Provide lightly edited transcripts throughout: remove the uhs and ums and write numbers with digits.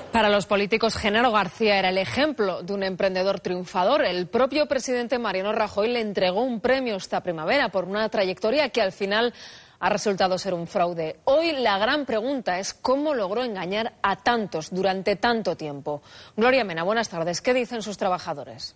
Para los políticos, Genaro García era el ejemplo de un emprendedor triunfador. El propio presidente Mariano Rajoy le entregó un premio esta primavera por una trayectoria que al final ha resultado ser un fraude. Hoy la gran pregunta es cómo logró engañar a tantos durante tanto tiempo. Gloria Mena, buenas tardes. ¿Qué dicen sus trabajadores?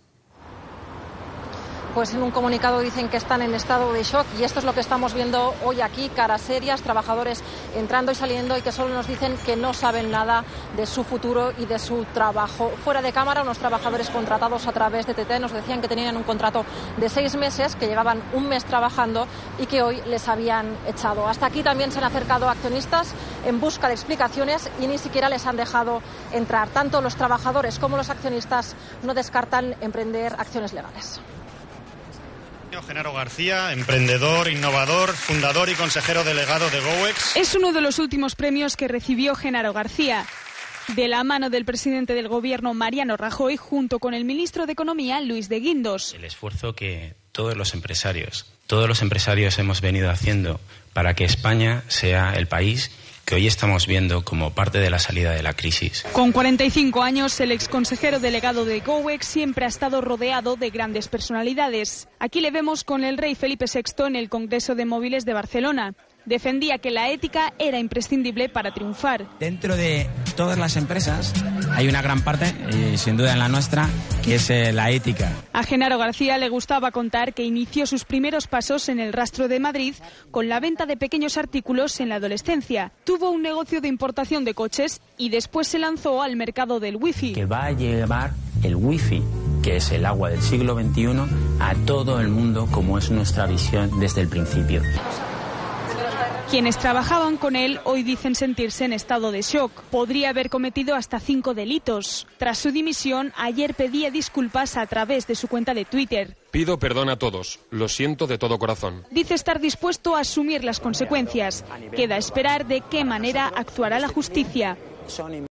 Pues en un comunicado dicen que están en estado de shock y esto es lo que estamos viendo hoy aquí, caras serias, trabajadores entrando y saliendo y que solo nos dicen que no saben nada de su futuro y de su trabajo. Fuera de cámara, unos trabajadores contratados a través de TT nos decían que tenían un contrato de 6 meses, que llevaban un mes trabajando y que hoy les habían echado. Hasta aquí también se han acercado accionistas en busca de explicaciones y ni siquiera les han dejado entrar. Tanto los trabajadores como los accionistas no descartan emprender acciones legales. Genaro García, emprendedor, innovador, fundador y consejero delegado de GoEx. Es uno de los últimos premios que recibió Genaro García, de la mano del presidente del gobierno Mariano Rajoy, junto con el ministro de Economía Luis de Guindos. El esfuerzo que todos los empresarios hemos venido haciendo para que España sea el país que hoy estamos viendo como parte de la salida de la crisis. Con 45 años, el exconsejero delegado de GoEx siempre ha estado rodeado de grandes personalidades. Aquí le vemos con el rey Felipe VI en el Congreso de Móviles de Barcelona. Defendía que la ética era imprescindible para triunfar. Dentro de todas las empresas hay una gran parte, y sin duda en la nuestra, que es la ética. A Genaro García le gustaba contar que inició sus primeros pasos en el Rastro de Madrid con la venta de pequeños artículos en la adolescencia. Tuvo un negocio de importación de coches y después se lanzó al mercado del wifi. Que va a llevar el wifi, que es el agua del siglo XXI, a todo el mundo, como es nuestra visión desde el principio. Quienes trabajaban con él hoy dicen sentirse en estado de shock. Podría haber cometido hasta 5 delitos. Tras su dimisión, ayer pedía disculpas a través de su cuenta de Twitter. Pido perdón a todos. Lo siento de todo corazón. Dice estar dispuesto a asumir las consecuencias. Queda esperar de qué manera actuará la justicia.